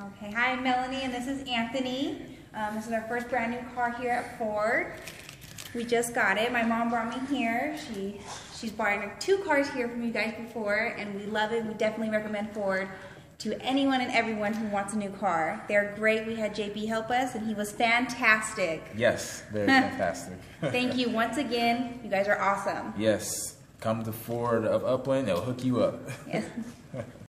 Okay, hi, I'm Melanie, and this is Anthony. This is our first brand new car here at Ford. We just got it. My mom brought me here. She's bought 2 cars here from you guys before, and we love it. We definitely recommend Ford to anyone and everyone who wants a new car. They're great. We had JB help us, and he was fantastic. Yes, very fantastic. Thank you once again. You guys are awesome. Yes, come to Ford of Upland. They'll hook you up. Yes.